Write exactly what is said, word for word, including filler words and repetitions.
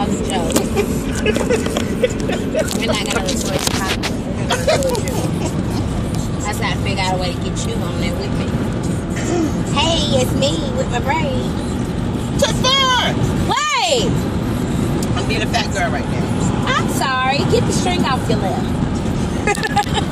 all the jokes. We're not gonna resort to talking. We're gonna do it. That's how I figure out a way to get you on there with me. Hey, it's me with my braid. Tiphon! Wait! I'm being a fat girl right now. I'm sorry. Get the string off your lip.